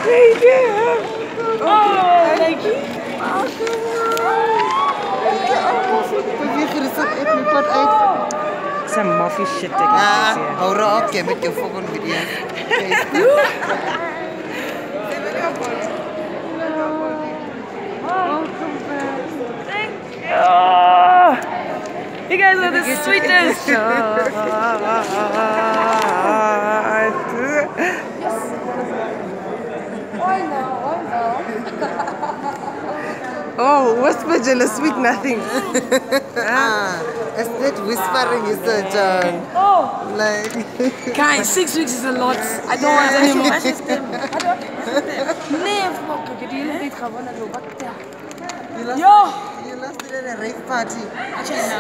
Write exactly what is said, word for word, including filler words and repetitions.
Oh, thank you. Some muffy shit taking place here. Oh, okay, met jou volgende video. Oh, you guys are the sweetest. Oh, whisper Jilla, sweet nothing. Ah, is that whispering is a John? Oh, Like, guys, six weeks is a lot. I don't want anymore. Never. you lost, Yo. you lost it at a rave party.